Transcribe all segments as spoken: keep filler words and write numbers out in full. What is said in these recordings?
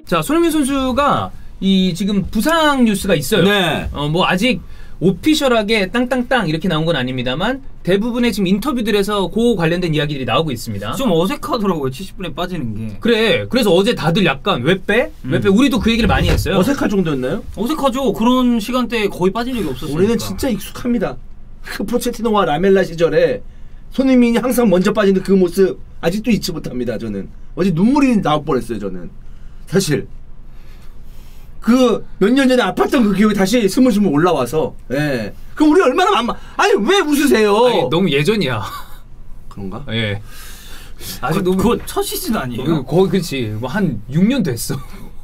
자, 손흥민 선수가 이 지금 부상 뉴스가 있어요. 네. 어, 뭐 아직 오피셜하게 땅땅땅 이렇게 나온 건 아닙니다만 대부분의 지금 인터뷰들에서 그 관련된 이야기들이 나오고 있습니다. 좀 어색하더라고요. 칠십 분에 빠지는 게. 그래. 그래서 어제 다들 약간 왜 빼? 음. 왜 빼? 우리도 그 얘기를 많이 했어요. 어색할 정도였나요? 어색하죠. 그런 시간대에 거의 빠진 적이 없었으니까. 우리는 진짜 익숙합니다. 그 포체티노와 라멜라 시절에 손흥민이 항상 먼저 빠지는 그 모습 아직도 잊지 못합니다. 저는 어제 눈물이 나올 뻔했어요. 저는 사실 그 몇 년 전에 아팠던 그 기억이 다시 스물스물 올라와서. 예. 그럼 우리 얼마나 만만. 아니 왜 웃으세요? 아니, 너무 예전이야. 그런가? 예. 아직 그, 너무 그거 첫 시즌 아니에요? 거의 그렇지. 뭐 한 육 년 됐어.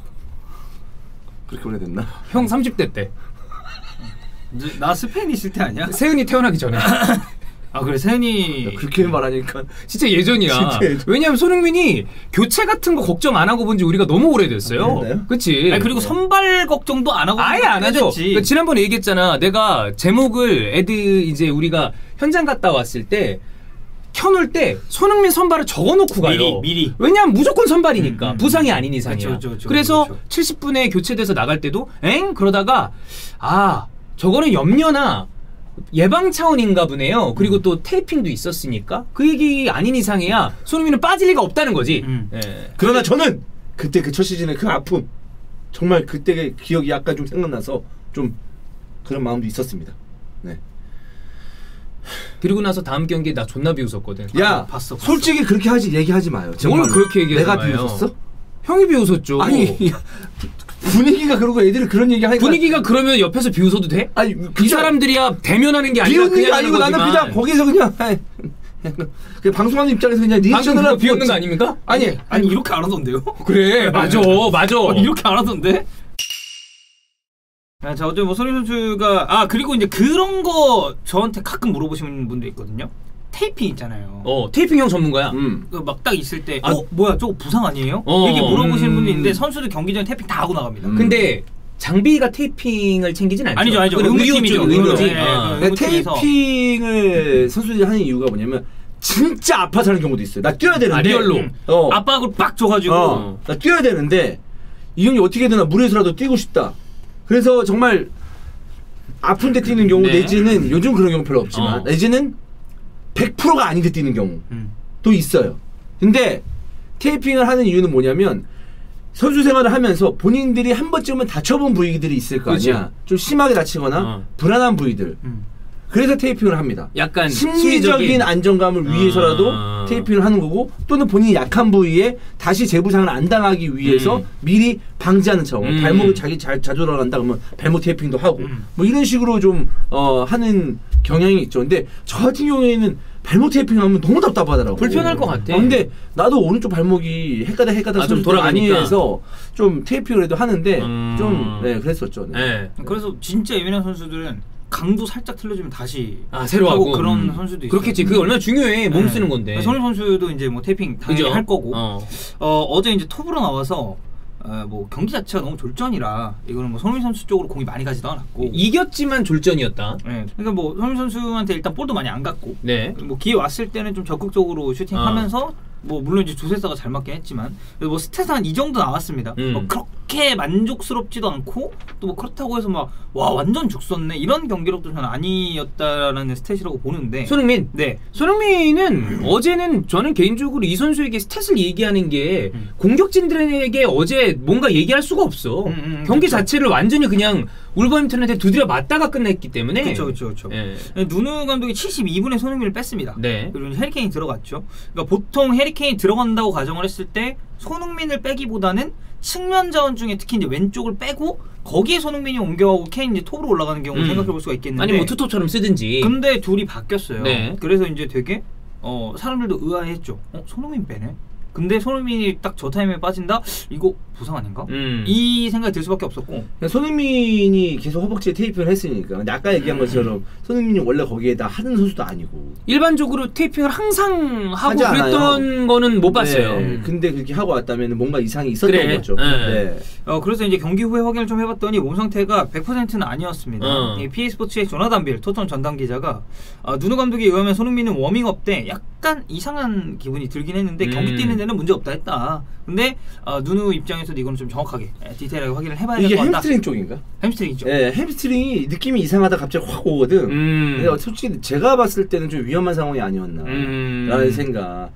그렇게 오래됐나? 형 삼십 대 때. 나 스페인 있을 때 아니야? 세은이 태어나기 전에. 아 그래 세은이. 야, 그렇게 말하니까 진짜 예전이야. 진짜 예전. 왜냐면 손흥민이 교체 같은 거 걱정 안 하고 본 지 우리가 너무 오래됐어요. 아, 그랬나요? 그치? 아니, 그리고 선발 걱정도 안 하고 아예 안 하죠. 했지. 그러니까 지난번에 얘기했잖아. 내가 제목을 애들 이제 우리가 현장 갔다 왔을 때 켜놓을 때 손흥민 선발을 적어놓고 가요. 미리, 미리. 왜냐면 무조건 선발이니까. 음, 음, 부상이 아닌 이상이야. 그쵸, 그쵸, 그쵸, 그래서 그쵸. 칠십 분에 교체돼서 나갈 때도 엥? 그러다가 아 저거는 염려나 예방 차원인가 보네요. 그리고 음. 또 테이핑도 있었으니까 그 얘기 아닌 이상이야 손흥민은 빠질 리가 없다는 거지. 음. 예. 그러나 저는 그때 그 첫 시즌의 그 아픔 정말 그때의 기억이 약간 좀 생각나서 좀 그런 마음도 있었습니다. 네. 그리고 나서 다음 경기에 나 존나 비웃었거든. 야, 아, 봤어, 봤어. 솔직히 그렇게 하지 얘기하지 마요. 뭘 그렇게 얘기하지 내가 마요. 비웃었어? 형이 비웃었죠. 아니 야, 분위기가 그러고 애들이 그런 얘기 하니까 분위기가 그러면 옆에서 비웃어도 돼? 아니 이 사람들이야 대면하는 게 아니라 비웃는 게 그냥 아니고 하는 나는 거지만. 그냥 거기서 그냥 아이, 그냥 방송하는 입장에서 그냥 방금 리액션을 그거 하고 비웃는 거 있지. 아닙니까? 아니 아니 이렇게 안 하던데요? 그래 맞아 맞아. 어, 이렇게 안 하던데? 아, 자 어제 뭐 손흥민 선수가 아 그리고 이제 그런 거 저한테 가끔 물어보시는 분도 있거든요. 테이핑 있잖아요. 어 테이핑 형 전문가야. 음. 그 막 딱 있을 때 아, 어 뭐야 저거 부상 아니에요? 어, 이렇게 물어보시는 음. 분도 있는데 선수들 경기 전에 테이핑 다 하고 나갑니다. 음. 근데 장비가 테이핑을 챙기진 않죠. 아니죠 아니죠. 그건 의무팀이죠. 의무죠, 의무지. 네, 아. 네, 근데 의무팀에서. 테이핑을 선수들이 하는 이유가 뭐냐면 진짜 아파서 하는 경우도 있어요. 나 뛰어야 되는데 아, 리얼로. 음. 어. 압박을 빡 줘가지고 어. 나 뛰어야 되는데 이 형이 어떻게든 나 물에서라도 뛰고 싶다. 그래서 정말 아픈데 뛰는 경우 네. 내지는 요즘 그런 경우 별로 없지만 어. 내지는 백 퍼센트가 아닌데 뛰는 경우도 음. 있어요. 근데 테이핑을 하는 이유는 뭐냐면 선수 생활을 하면서 본인들이 한 번쯤은 다쳐본 부위들이 있을 거 그치. 아니야. 좀 심하게 다치거나 어. 불안한 부위들. 음. 그래서 테이핑을 합니다. 약간 심리적인 심리적인- 안정감을 위해서라도 아. 테이핑을 하는 거고 또는 본인이 약한 부위에 다시 재부상을 안 당하기 위해서 음. 미리 방지하는 차원. 음. 발목을 자기 잘 자주 돌아간다 그러면 발목 테이핑도 하고 음. 뭐 이런 식으로 좀 어, 하는 경향이 있죠. 근데 저 같은 경우에는 발목 테이핑하면 너무 답답하더라고. 불편할 것 같아. 어, 근데 나도 오른쪽 발목이 헷가닥 헷가닥 아, 좀 선수들 많이 돌아가니까. 해서 좀 테이핑을 해도 하는데 음. 좀 네, 그랬었죠. 네. 네. 그래서 진짜 예민한 선수들은 강도 살짝 틀려주면 다시 아 새로 하고 그런 음. 선수도 있어요. 그렇겠지. 그게 얼마나 중요해. 몸 쓰는 건데. 손흥민 선수도 이제 뭐 테이핑 당연히 그죠? 할 거고 어. 어, 어제 이제 톱으로 나와서 어, 뭐 경기 자체가 너무 졸전이라 이거는 뭐 손흥민 선수 쪽으로 공이 많이 가지도 않았고 이겼지만 졸전이었다. 네. 그러니까 뭐 손흥민 선수한테 일단 볼도 많이 안 갔고 네. 뭐 기회 왔을 때는 좀 적극적으로 슈팅하면서 뭐 물론 이제 조세사가 잘 맞긴 했지만 그래도 뭐 스탯 한 이 정도 나왔습니다. 음. 뭐 그렇게 만족스럽지도 않고 또 뭐 그렇다고 해서 막 와 완전 죽었네 이런 경기력도 저는 아니었다라는 스탯이라고 보는데 손흥민. 네. 손흥민은 어제는 저는 개인적으로 이 선수에게 스탯을 얘기하는 게 음. 공격진들에게 어제 뭔가 얘기할 수가 없어. 음, 음, 경기 그쵸. 자체를 완전히 그냥 울버햄튼한테 두드려 맞다가 끝냈기 때문에. 그렇죠, 그렇죠, 그렇죠. 예. 누누 감독이 칠십이 분에 손흥민을 뺐습니다. 네. 그리고 해리케인이 들어갔죠. 그러니까 보통 해리케인이 들어간다고 가정을 했을 때 손흥민을 빼기보다는 측면 자원 중에 특히 이제 왼쪽을 빼고 거기에 손흥민이 옮겨가고 케인이 이제 톱으로 올라가는 경우를 음. 생각해 볼 수가 있겠는데. 아니 뭐 투톱처럼 쓰든지. 근데 둘이 바뀌었어요. 네. 그래서 이제 되게 어 사람들도 의아해했죠. 어 손흥민 빼네. 근데 손흥민이 딱 저 타임에 빠진다? 이거 부상 아닌가? 음. 이 생각이 들 수밖에 없었고. 그러니까 손흥민이 계속 허벅지에 테이핑을 했으니까. 근데 아까 얘기한 것처럼 손흥민이 원래 거기에다 하는 선수도 아니고. 일반적으로 테이핑을 항상 하고 하지 않아요. 그랬던 거는 못 봤어요. 네, 근데 그렇게 하고 왔다면 뭔가 이상이 있었던 그래. 거죠. 네. 네. 어 그래서 이제 경기 후에 확인을 좀 해봤더니 몸 상태가 백 퍼센트는 아니었습니다. 어. 이 피에스포츠의 조나단 빌 토트넘 전담 기자가 어, 누누 감독에 의하면 손흥민은 워밍업 때 약간 이상한 기분이 들긴 했는데 음. 경기 뛰는데 데는 문제 없다 했다. 근데 어, 누누 입장에서도 이건 좀 정확하게 디테일하게 확인을 해봐야 될 것 같다. 이게 햄스트링 쪽인가? 햄스트링이죠. 예, 햄스트링이 느낌이 이상하다 갑자기 확 오거든. 음. 근데 솔직히 제가 봤을 때는 좀 위험한 상황이 아니었나 음. 라는 생각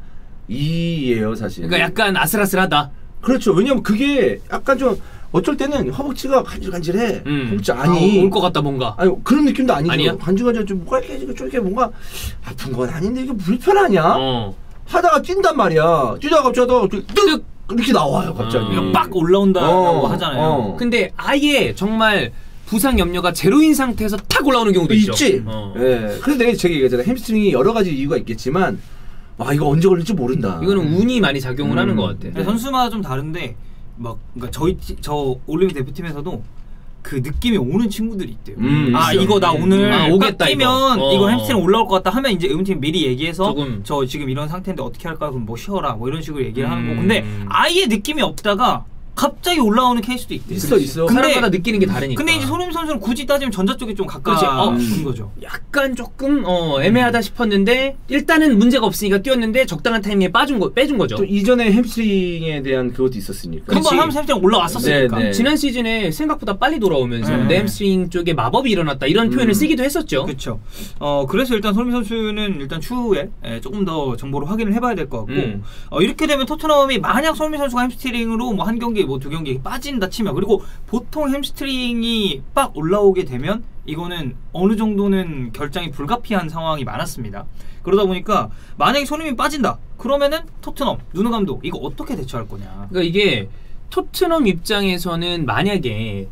이에요 사실. 그러니까 약간 아슬아슬하다. 그렇죠. 왜냐면 그게 약간 좀 어쩔 때는 허벅지가 간질간질해. 음. 허벅지 아니 아, 올 것 같다 뭔가. 아니 그런 느낌도 아니죠. 아니야? 간질간질 좀 뭐가 이렇게 쫄게 뭔가 아픈 건 아닌데 이게 불편하냐? 어. 하다가 뛴단 말이야. 뛰다가 갑자기 뜩 이렇게 나와요 갑자기. 음. 빡 올라온다고 어, 하잖아요. 어. 근데 아예 정말 부상 염려가 제로인 상태에서 탁 올라오는 경우도 있죠. 있지. 어. 예. 그래서 내가 제가 얘기했잖아요. 햄스트링이 여러 가지 이유가 있겠지만 아 이거 언제 걸릴지 모른다. 이거는 운이 많이 작용을 음. 하는 것 같아. 네. 선수마다 좀 다른데 막 그러니까 저희 티, 저 올림픽 대표팀에서도 그 느낌이 오는 친구들이 있대요. 음, 아 있어. 이거 나 오늘 아, 오겠다, 뛰면 이거. 이거, 어. 햄스트링 올라올 것 같다 하면 이제 의원팀 미리 얘기해서 조금. 저 지금 이런 상태인데 어떻게 할까 그럼 뭐 쉬어라 뭐 이런 식으로 얘기를 하는 거. 음. 근데 아예 느낌이 없다가 갑자기 올라오는 케이스도 있대. 있어 있어. 근데- 사람마다 느끼는 게 다르니까. 근데 이제 손흥민 선수는 굳이 따지면 전자 쪽에 좀 그렇지. 어, 가까운 거죠. 약간 조금 어, 애매하다 싶었는데 일단은 문제가 없으니까 뛰었는데 적당한 타이밍에 빠진 거 빼준 거죠. 또 이전에 햄스트링에 대한 그것도 있었으니까. 그렇지. 한번 하면서 햄스트링 올라왔었으니까. 네, 네. 지난 시즌에 생각보다 빨리 돌아오면서 네. 내 햄스트링 쪽에 마법이 일어났다 이런 표현을 음. 쓰기도 했었죠. 그렇죠. 어 그래서 일단 손흥민 선수는 일단 추후에 에, 조금 더 정보를 확인을 해봐야 될 것 같고 음. 어, 이렇게 되면 토트넘이 만약 손흥민 선수가 햄스트링으로 뭐 한 경기 뭐 두 경기 빠진다 치면 그리고 보통 햄스트링이 빡 올라오게 되면 이거는 어느 정도는 결장이 불가피한 상황이 많았습니다. 그러다 보니까 만약에 손흥민이 빠진다 그러면은 토트넘 누누 감독 이거 어떻게 대처할 거냐. 그러니까 이게 토트넘 입장에서는 만약에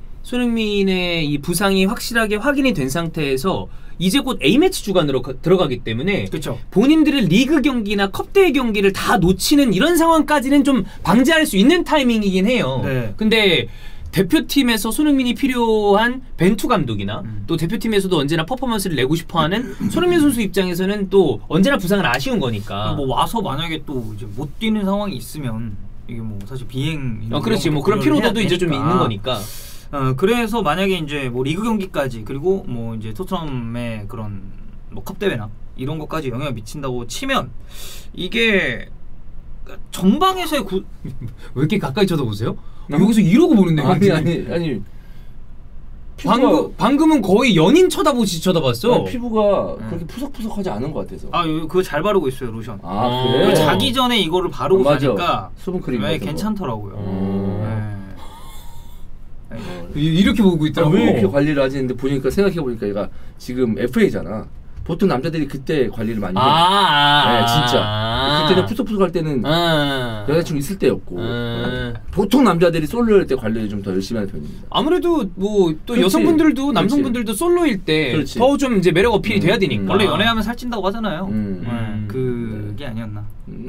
손흥민의 이 부상이 확실하게 확인이 된 상태에서 이제 곧 A매치 주간으로 가, 들어가기 때문에 그렇죠. 본인들의 리그 경기나 컵대회 경기를 다 놓치는 이런 상황까지는 좀 방지할 수 있는 타이밍이긴 해요. 네. 근데 대표팀에서 손흥민이 필요한 벤투 감독이나 음. 또 대표팀에서도 언제나 퍼포먼스를 내고 싶어하는 손흥민 선수 입장에서는 또 언제나 부상은 아쉬운 거니까. 뭐 와서 만약에 또 이제 못 뛰는 상황이 있으면 이게 뭐 사실 비행 어, 그렇지. 뭐 그런 피로도도 이제 좀 있는 거니까. 어, 그래서 만약에 이제 뭐 리그 경기까지 그리고 뭐 이제 토트넘의 그런 뭐 컵 대회나 이런 것까지 영향을 미친다고 치면 이게 전방에서의 구... 왜 이렇게 가까이 쳐다보세요? 여기서 이러고 보는데 아니 아니 아니. 방금, 방금은 거의 연인 쳐다보시 쳐다봤어. 아니, 피부가 음. 그렇게 푸석푸석하지 않은 것 같아서. 아 요- 그거 잘 바르고 있어요 로션. 아, 어. 그래? 그 자기 전에 이거를 바르고 어, 맞아. 자니까 수분크림 네, 같은 거. 괜찮더라고요. 음. 네. 이- 이렇게 보고 아, 있더라고. 왜 이렇게 관리를 하지 했는데 보니까 생각해보니까 얘가 지금 에프에이잖아. 보통 남자들이 그때 관리를 많이 해. 아, 아, 네, 진짜. 아. 그때는 푸석푸석할 때는 아. 여자친구 있을 때였고 음. 보통 남자들이 솔로일 때 관리를 좀 더 열심히 하는 편입니다. 아무래도 뭐 또 그렇지. 여성분들도 그렇지. 남성분들도 솔로일 때 그렇지. 더 좀 이제 매력 어필이 음, 돼야 되니까. 음. 원래 연애하면 살찐다고 하잖아요. 음. 네, 음. 그게 아니었나. 음.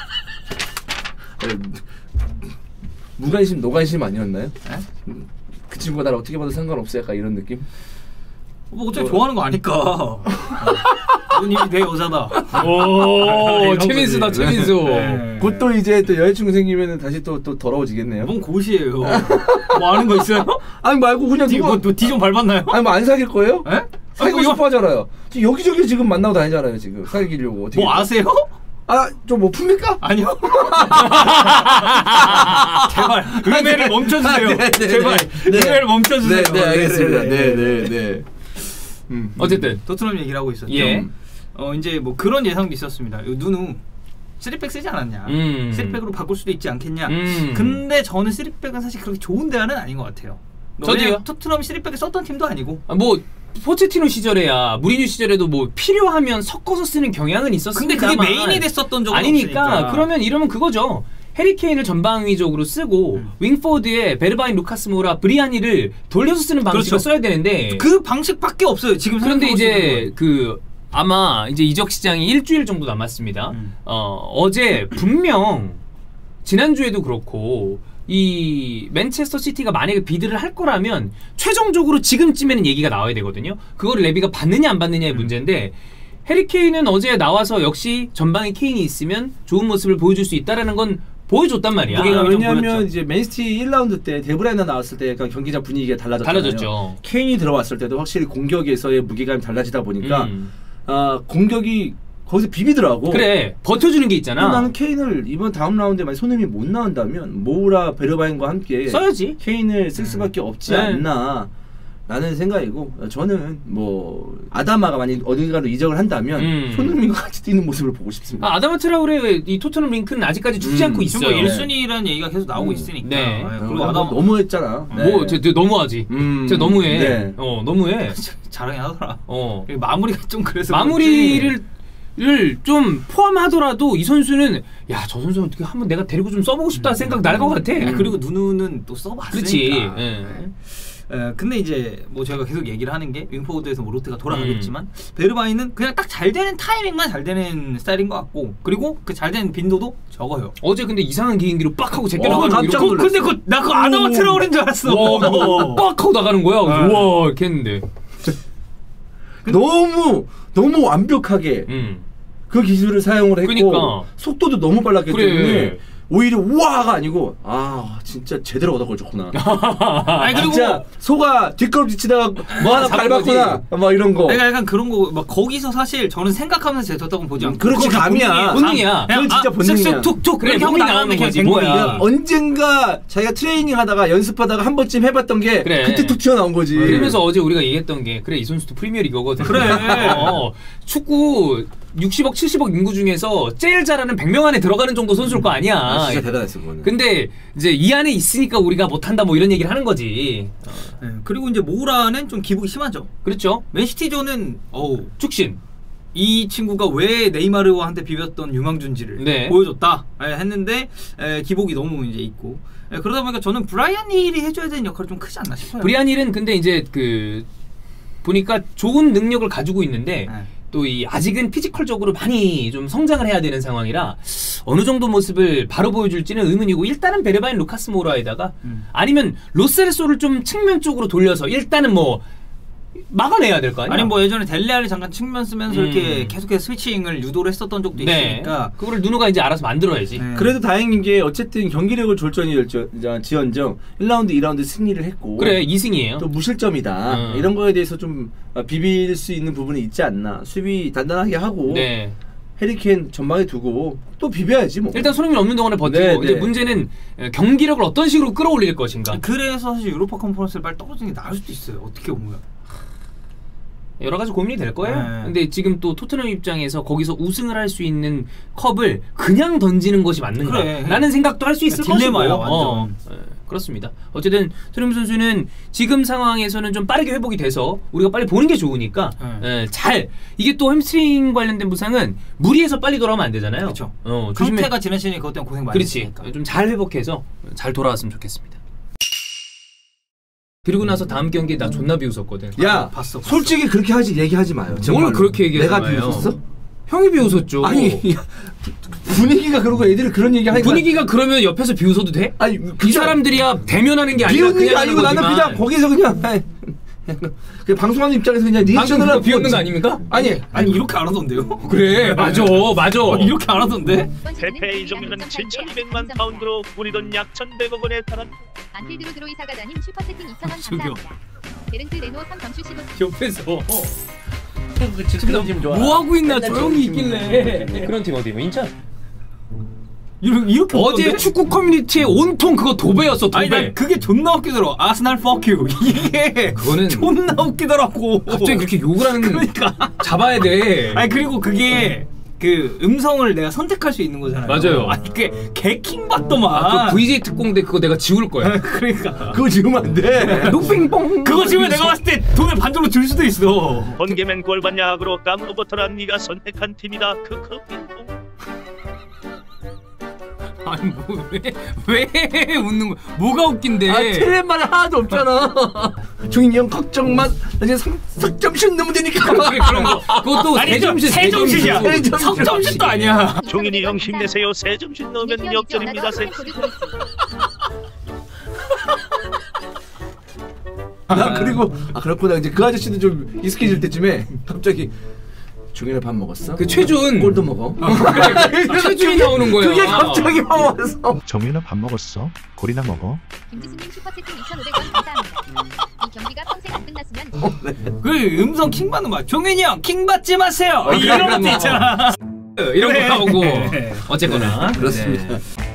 무관심 노관심 아니었나요? 네? 음. 그 친구가 나를 어떻게 봐도 상관없어 약간 이런 느낌? 뭐 어차피 뭐. 좋아하는 거 아니까. 누님이 내 여자다. 오, 이런 최민수다, 거지. 최민수. 네. 곧 또 이제 또 여자친구 생기면 다시 또 또 더러워지겠네요. 뭔 고시예요. 뭐 아는 거 있어요? 아니 말고 그냥 누가 뭐뒤좀 밟았나요? 아니 뭐 안 사귈 거예요? 에? 사귀고 아니, 뭐 싶어 하잖아요. 지금 여기저기 지금 만나고 다니잖아요 지금 사귀려고 어떻게? 뭐 아세요? 아좀 뭐 풉니까? 아니요. 제발 음해를 멈춰주세요. 아, 네, 네, 제발 네. 음해를 멈춰주세요. 네, 네 알겠습니다. 네, 네, 네. 음. 어쨌든 토트넘 얘기를 하고 있었죠. 예. 어 이제 뭐 그런 예상도 있었습니다. 이 누누 쓰리백 쓰지 않았냐? 음. 쓰리백으로 바꿀 수도 있지 않겠냐? 음. 근데 저는 쓰리백은 사실 그렇게 좋은 대안은 아닌 것 같아요. 저도요. 왜냐면 토트넘이 쓰리백을 썼던 팀도 아니고. 아, 뭐 포체티노 시절에야 무리뉴 시절에도 뭐 필요하면 섞어서 쓰는 경향은 있었습니다. 근데 그게 메인이 됐었던 적은 아니니까 없으니까. 그러면 이러면 그거죠. 해리케인을 전방위적으로 쓰고 음. 윙포드에 베르바인, 루카스 모라, 브리아니를 돌려서 쓰는 방식을 그렇죠. 써야 되는데 그 방식밖에 없어요. 지금 그런데 생각해보시는 이제 건. 그 아마 이제 이적 시장이 일주일 정도 남았습니다. 음. 어, 어제 분명 지난주에도 그렇고 이 맨체스터 시티가 만약에 비드를 할 거라면 최종적으로 지금쯤에는 얘기가 나와야 되거든요. 그거를 레비가 받느냐 안 받느냐의 문제인데 해리케인은 어제 나와서 역시 전방에 케인이 있으면 좋은 모습을 보여줄 수 있다라는 건 보여줬단 말이야. 무게감이 좀 왜냐하면 보였죠. 이제 맨시티 일 라운드 때 데브라이너 나왔을 때 약간 경기장 분위기가 달라졌잖아요. 달라졌죠. 케인이 들어왔을 때도 확실히 공격에서의 무게감이 달라지다 보니까 음. 아, 공격이 거기서 비비더라고. 그래 버텨주는 게 있잖아. 나는 케인을 이번 다음 라운드에 만약 손흥민이 못 나온다면 모우라 베르바인과 함께 써야지. 케인을 쓸 수밖에 없지 네. 않나 라는 생각이고 저는 뭐 아다마가 만약 어딘가로 이적을 한다면 음. 손흥민과 같이 뛰는 모습을 보고 싶습니다. 아, 아다마 트라우레 이 토트넘 링크는 아직까지 죽지 음. 않고 있어요. 그러니까 일 순위라는 얘기가 계속 나오고 음. 있으니까. 네. 아, 그리고 그리고 아다 아담 너무했잖아. 뭐, 저, 저 너무하지. 음. 저 너무해. 네. 어, 너무해. 자랑이 하더라. 어. 마무리가 좀 그래서 마무리를 를 좀 포함하더라도 이 선수는 야, 저 선수 어떻게 한번 내가 데리고 좀 써보고 싶다 생각 날 것 같아. 아, 그리고 누누는 또 써봤으니까. 그렇지. 예. 에, 근데 이제 뭐 저희가 계속 얘기를 하는 게 윙포워드에서 모로트가 돌아가겠지만 음. 베르바이는 그냥 딱 잘 되는 타이밍만 잘 되는 스타일인 것 같고 그리고 그 잘 되는 빈도도 적어요. 어제 근데 이상한 개인기로 빡 하고 제껴 어, 나가는 깜짝 거 놀랐어. 근데 그, 나 그거 아다마 트라우레인 줄 알았어. 와, 빡 하고 나가는 거야. 그래서 네. 우와 이렇게 했는데. 너무 너무 완벽하게 음. 그 기술을 사용을 했고 그러니까. 속도도 너무 빨랐기 그래. 때문에 오히려 우와가 아니고 아 진짜 제대로 얻어 걸렸구나. 아니 그리고 진짜 소가 뒷걸음지치다가 뭐 하나 잡은 밟았구나 막 이런 거. 내가 약간 그런 거 막 거기서 사실 저는 생각하면서 제쳤다고 보지 않고 그렇지, 그거 그냥 감이야. 본능이야. 그냥 그건 진짜 아, 본능이야. 쓱쓱 툭툭 그래, 그렇게 하고 몸이 나가는데 나오는 그냥 거지, 된 몸이. 거야. 그러니까 언젠가 자기가 트레이닝하다가 연습하다가 한 번쯤 해봤던 게 그래. 그때 툭 튀어나온 거지. 그러면서 어제 우리가 얘기했던 게 그래 이 선수도 프리미어리거든. 그래. 어, 축구 육십억 칠십억 인구 중에서 제일 잘하는 백 명 안에 들어가는 정도 선수일 거 아니야. 아, 진짜 대단했어 그거는. 근데 이제 이 안에 있으니까 우리가 못한다 뭐 이런 얘기를 하는 거지. 어, 네, 그리고 이제 모우라는 좀 기복이 심하죠. 그렇죠. 맨시티전은 어우 축신. 이 친구가 왜 네이마르한테 비볐던 유망준지를 네. 보여줬다 예, 했는데 에, 기복이 너무 이제 있고 예, 그러다 보니까 저는 브라이언 힐이 해줘야 되는 역할이 좀 크지 않나 싶어요. 브리안 힐은 근데 이제 그 보니까 좋은 능력을 가지고 있는데 네. 또 이 아직은 피지컬적으로 많이 좀 성장을 해야 되는 상황이라 어느 정도 모습을 바로 보여줄지는 의문이고 일단은 베르바인 루카스 모라에다가 음. 아니면 로셀소를 좀 측면 쪽으로 돌려서 일단은 뭐 막아내야 될 거 아니야? 아니 뭐 예전에 델레알이 잠깐 측면 쓰면서 음. 이렇게 계속해서 스위칭을 유도를 했었던 적도 네. 있으니까 그거를 누누가 이제 알아서 만들어야지. 네. 그래도 다행인 게 어쨌든 경기력을 졸전지언정 일 라운드, 이 라운드 승리를 했고 그래 이 승이에요. 또 무실점이다 음. 이런 거에 대해서 좀 비빌 수 있는 부분이 있지 않나. 수비 단단하게 하고 네. 해리케인 전방에 두고 또 비벼야지 뭐. 일단 손흥민 없는 동안에 버티고 네, 이제 네. 문제는 경기력을 어떤 식으로 끌어올릴 것인가. 그래서 사실 유로파 컨퍼런스를 빨리 떨어지는 게 나을 수도 있어요. 어떻게 보면. 여러 가지 고민이 될 거예요. 네. 근데 지금 또 토트넘 입장에서 거기서 우승을 할 수 있는 컵을 그냥 던지는 것이 맞는가? 그래. 라는 생각도 할 수 있을 딜레마야, 것이고. 완전. 어, 예, 그렇습니다. 어쨌든 손흥민 선수는 지금 상황에서는 좀 빠르게 회복이 돼서 우리가 빨리 보는 게 좋으니까 네. 예, 잘 이게 또 햄스트링 관련된 부상은 무리해서 빨리 돌아오면 안 되잖아요. 그렇죠. 어, 조심해. 강태가 지난 시즌에 그것 때문에 고생 많이 그렇지. 했으니까. 좀 잘 회복해서 잘 돌아왔으면 좋겠습니다. 그리고 나서 다음 경기에 나 존나 비웃었거든. 야, 봤어, 봤어. 솔직히 그렇게 하지 얘기하지 마요. 뭘 정말로. 그렇게 얘기하지 내가 마요. 비웃었어? 형이 비웃었죠. 아니 야, 분위기가 그러고 애들이 그런 얘기 하니까 분위기가 그러면 옆에서 비웃어도 돼? 아니 이 그냥 사람들이야 대면하는 게 아니라 비웃는 게 그냥 아니고 하는 나는 거지만. 그냥 거기서 그냥 아이, 그 방송하는 입장에서 그냥 방금 리액션을 그거 하고 비웃는 거 아닙니까? 아니 아니 이렇게 안 하던데요? 그래 맞아 맞아. 어, 이렇게 안 하던데? 페페 이종류는 칠천이백만 파운드로 우리 돈 약 천백억 원에 달한 안필드로 드로이사가 다닌 슈퍼채팅 이천 원 저기요. 감사합니다. 베른트 레노 삼 점슛 십오 옆에서 그런 팀 좋아. 뭐 하고 있나 맨날 조용히 그런 팀 있길래. 그런 팀 어디? 뭐 인천? 이렇게, 이렇게 어제 웃던데? 축구 커뮤니티에 온통 그거 도배였어 아니 도배. 난 그게 존나 웃기더라. 아스날 fuck you. 이게 그거는 존나 웃기더라고. 갑자기 그렇게 욕을 하는 그러니까. 잡아야 돼. 아니 그리고 그게 그 음성을 내가 선택할 수 있는 거잖아요. 맞아요. 아니 그게 개킹 받더만. 아, 그 브이제이 특공대 그거 내가 지울 거야. 그러니까. 그거 지우면 안 돼. 녹빙뽕. 그거 지금 내가 봤을 때 돈을 반절로 줄 수도 있어. 번개맨 골반 야구로 까무버터란 네가 선택한 팀이다. 크크 빙봉. 아니 뭐왜왜 웃는 거야? 뭐가 웃긴데? 아 틀린 말이 하나도 없잖아. 종인이 형 걱정만 나 이제 석점슛 넣으면 되니까. 그래 그런 거. 그것도 아니 세점슛 세점슛이야. 세점슛. 석점슛도 아니야. 종인이 형 힘내세요. 세 점씩 넣으면 역전입니다. 세. 나 그리고 아 그렇구나 이제 그 아저씨도 좀 익숙해질 때쯤에 갑자기 종현아 밥 먹었어? 그 최준 꼴도 먹어? 최준이 나오는 거예요. 그게 갑자기 나와서 정윤아 밥 먹었어? 골이나 먹어? 김지수님 슈퍼채팅 이천오백 원 감사합니다. 이 경기가 평생 안 끝났으면 그 음성 킹 받는 거 종현이 형 킹 받지 마세요. 어, 이런 그런 것도 거. 있잖아. 이런 거 네. 나오고 네. 어쨌거나 그렇습니다. 네.